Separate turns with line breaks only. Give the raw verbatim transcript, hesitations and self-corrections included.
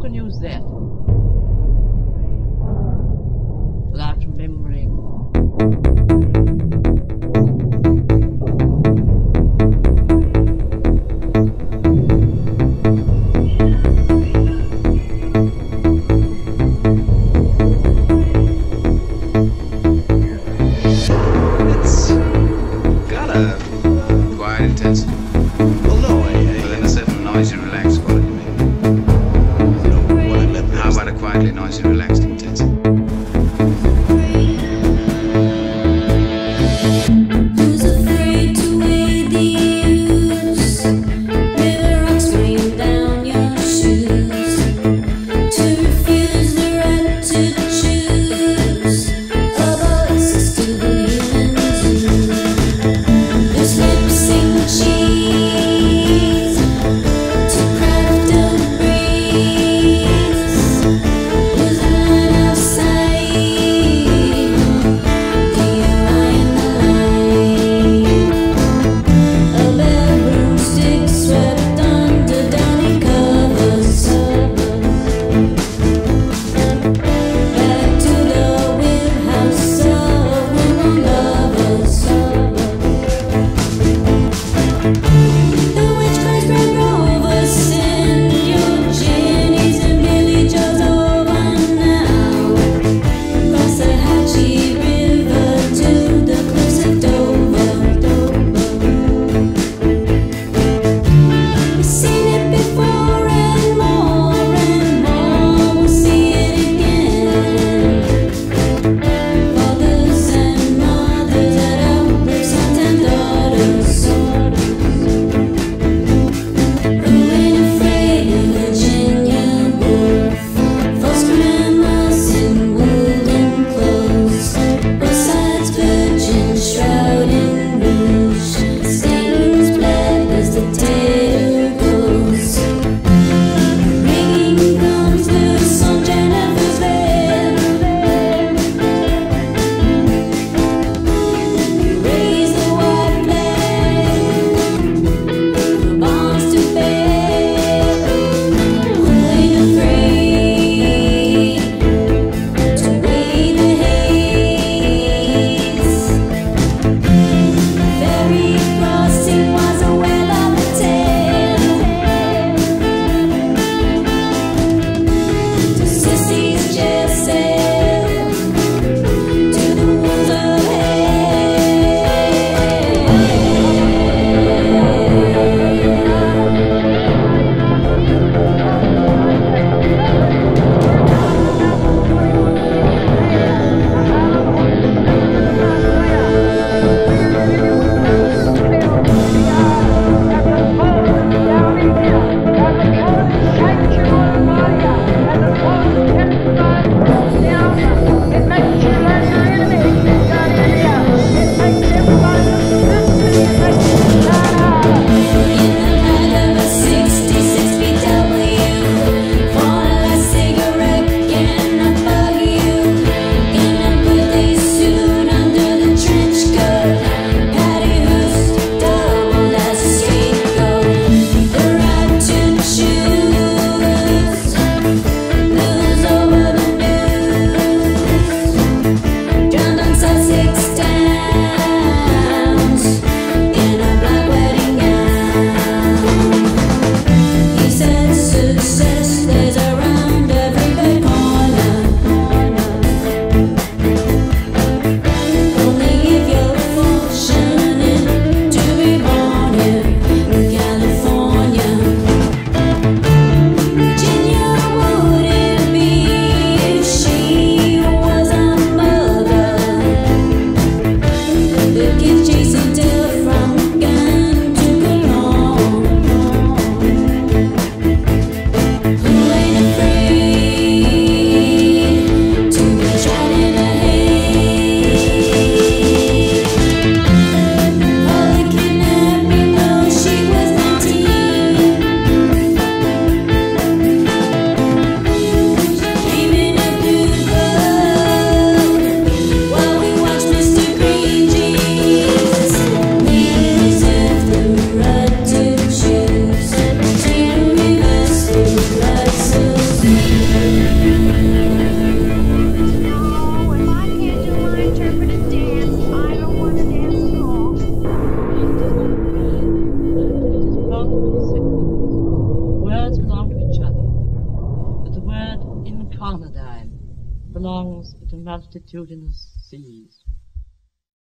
can use that without remembering.
It's kinda quite intense.
Well, no, I, I,
But then a certain noisy, relaxed quality, maybe.
you know, what I meant
How
was
about a quietly noisy, relaxed intensity?
Who's afraid to weigh the use? River rocks rain down your shoes. To refuse the right to choose. A voice to the human zoo. Whose lips sing cheese to craft a breeze. Whose eyes
belongs to the multitudinous seas.